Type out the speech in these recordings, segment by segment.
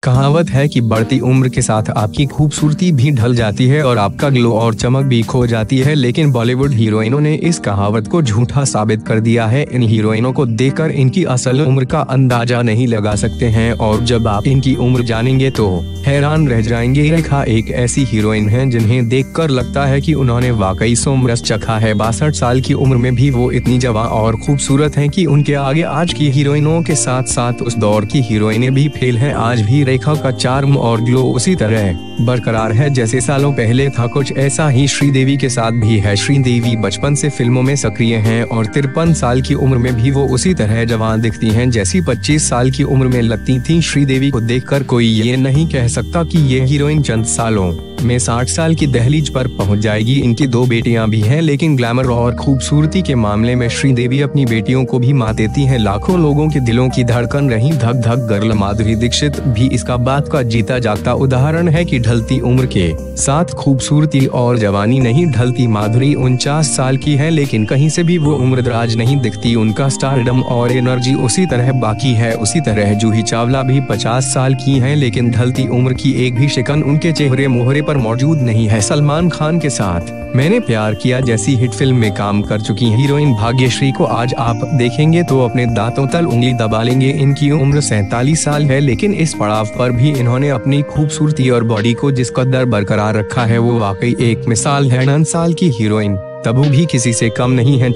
कहावत है कि बढ़ती उम्र के साथ आपकी खूबसूरती भी ढल जाती है और आपका ग्लो और चमक भी खो जाती है, लेकिन बॉलीवुड हीरोइनों ने इस कहावत को झूठा साबित कर दिया है। इन हीरोइनों को देखकर इनकी असल उम्र का अंदाजा नहीं लगा सकते हैं और जब आप इनकी उम्र जानेंगे तो हैरान रह जाएंगे। रेखा एक ऐसी हीरोइन है जिन्हें देखकर लगता है कि उन्होंने वाकई सोमरस चखा है। 62 साल की उम्र में भी वो इतनी जवां और खूबसूरत हैं कि उनके आगे आज की हीरोइनों के साथ साथ उस दौर की हीरोइनें भी फेल हैं। आज भी रेखा का चार्म और ग्लो उसी तरह बरकरार है जैसे सालों पहले था। कुछ ऐसा ही श्रीदेवी के साथ भी है। श्रीदेवी बचपन से फिल्मों में सक्रिय हैं और 53 साल की उम्र में भी वो उसी तरह जवान दिखती हैं जैसी 25 साल की उम्र में लगती थी। श्रीदेवी को देखकर कोई ये नहीं कह सकता कि ये हीरोइन चंद सालों में 60 साल की दहलीज पर पहुंच जाएगी। इनकी 2 बेटियां भी हैं, लेकिन ग्लैमर और खूबसूरती के मामले में श्रीदेवी अपनी बेटियों को भी मात देती हैं। लाखों लोगों के दिलों की धड़कन रही धक धक गर्ल माधुरी दीक्षित भी इसका बात का जीता जागता उदाहरण है कि ढलती उम्र के साथ खूबसूरती और जवानी नहीं ढलती। माधुरी 49 साल की है, लेकिन कहीं से भी वो उम्रदराज नहीं दिखती। उनका स्टारडम और एनर्जी उसी तरह बाकी है। उसी तरह जूही चावला भी 50 साल की हैं, लेकिन ढलती उम्र की एक भी शिकन उनके चेहरे मोहरे पर मौजूद नहीं है। सलमान खान के साथ मैंने प्यार किया जैसी हिट फिल्म में काम कर चुकी हीरोइन भाग्यश्री को आज आप देखेंगे तो अपने दांतों तल उंगली दबा लेंगे। इनकी उम्र 47 साल है, लेकिन इस पड़ाव पर भी इन्होंने अपनी खूबसूरती और बॉडी को जिस कदर बरकरार रखा है वो वाकई एक मिसाल है। 9 साल की हीरोइन तबू भी किसी से कम नहीं है।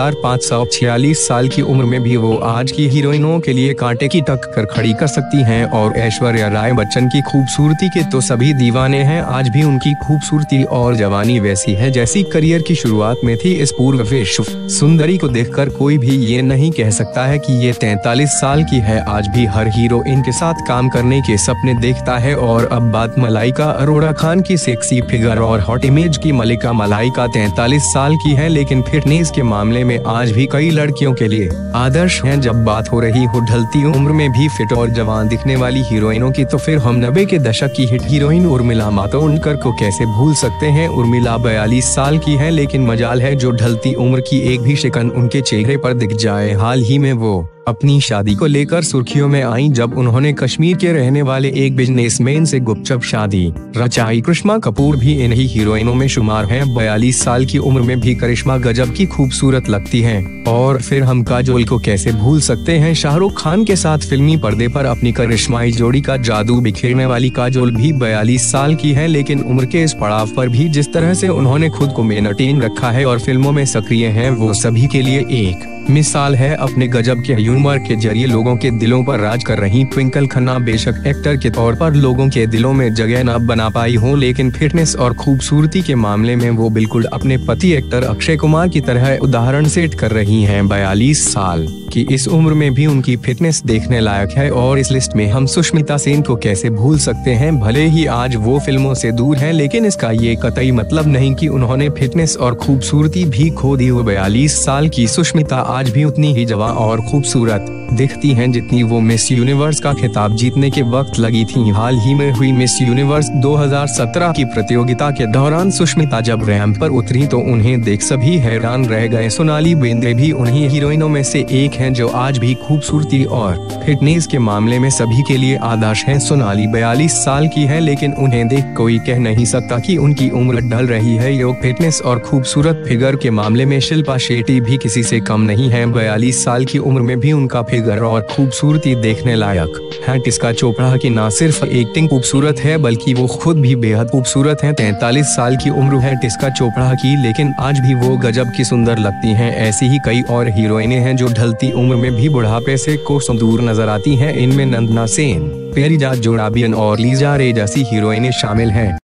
4546 साल की उम्र में भी वो आज की हीरोइनों के लिए कांटे की टक्कर खड़ी कर सकती हैं और ऐश्वर्या राय बच्चन की खूबसूरती के तो सभी दीवाने हैं। आज भी उनकी खूबसूरती और जवानी वैसी है जैसी करियर की शुरुआत में थी। इस पूर्व विश्व सुंदरी को देखकर कोई भी ये नहीं कह सकता है कि ये 43 साल की है। आज भी हर हीरो इनके साथ काम करने के सपने देखता है। और अब बात मलाइका अरोड़ा खान की सेक्सी फिगर और हॉट इमेज की। मलिका मलाइका 43 साल की है, लेकिन फिटनेस के मामले में आज भी कई लड़कियों के लिए आदर्श हैं। जब बात हो रही हो ढलती उम्र में भी फिट और जवान दिखने वाली हीरोइनों की, तो फिर हम 90 के दशक की हिट हीरोइन उर्मिला मातोंडकर को कैसे भूल सकते हैं। उर्मिला 42 साल की है, लेकिन मजाल है जो ढलती उम्र की एक भी शिकन उनके चेहरे पर दिख जाए। हाल ही में वो अपनी शादी को लेकर सुर्खियों में आई जब उन्होंने कश्मीर के रहने वाले एक बिजनेसमैन से गुपचुप शादी रचाई। करिश्मा कपूर भी इन्हीं हीरोइनों में शुमार हैं। 42 साल की उम्र में भी करिश्मा गजब की खूबसूरत लगती हैं। और फिर हम काजोल को कैसे भूल सकते हैं। शाहरुख खान के साथ फिल्मी पर्दे पर अपनी करिश्माई जोड़ी का जादू बिखेरने वाली काजोल भी 42 साल की है, लेकिन उम्र के इस पड़ाव पर भी जिस तरह से उन्होंने खुद को मेंटेन रखा है और फिल्मों में सक्रिय हैं, वो सभी के लिए एक मिसाल है। अपने गजब के ह्यूमर के जरिए लोगों के दिलों पर राज कर रही ट्विंकल खन्ना बेशक एक्टर के तौर पर लोगों के दिलों में जगह न बना पाई हो, लेकिन फिटनेस और खूबसूरती के मामले में वो बिल्कुल अपने पति एक्टर अक्षय कुमार की तरह उदाहरण सेट कर रही हैं। 42 साल की इस उम्र में भी उनकी फिटनेस देखने लायक है। और इस लिस्ट में हम सुष्मिता सेन को कैसे भूल सकते हैं। भले ही आज वो फिल्मों से दूर हैं, लेकिन इसका ये कतई मतलब नहीं कि उन्होंने फिटनेस और खूबसूरती भी खो दी हो। 42 साल की सुष्मिता आज भी उतनी ही जवां और खूबसूरत दिखती हैं जितनी वो मिस यूनिवर्स का खिताब जीतने के वक्त लगी थी। हाल ही में हुई मिस यूनिवर्स 2017 की प्रतियोगिता के दौरान सुष्मिता जब रैंप पर उतरी तो उन्हें देख सभी हैरान रह गए। सोनाली बेंद्रे भी उन्हीं हीरोइनों में से एक हैं जो आज भी खूबसूरती और फिटनेस के मामले में सभी के लिए आदर्श हैं। सोनाली 42 साल की है, लेकिन उन्हें देख कोई कह नहीं सकता कि उनकी उम्र ढल रही है। योग फिटनेस और खूबसूरत फिगर के मामले में शिल्पा शेट्टी भी किसी से कम नहीं है। 42 साल की उम्र में भी उनका फिगर और खूबसूरती देखने लायक है। टिस्का चोपड़ा की न सिर्फ एक्टिंग खूबसूरत है बल्कि वो खुद भी बेहद खूबसूरत हैं। 43 साल की उम्र है टिस्का चोपड़ा की, लेकिन आज भी वो गजब की सुंदर लगती हैं। ऐसी ही कई और हीरोइनें हैं जो ढलती उम्र में भी बुढ़ापे से कोसों दूर नजर आती हैं। इनमें नंदना सेन, पेरिजा जोराबियन और लीजा रे जैसी हीरोइनें शामिल हैं।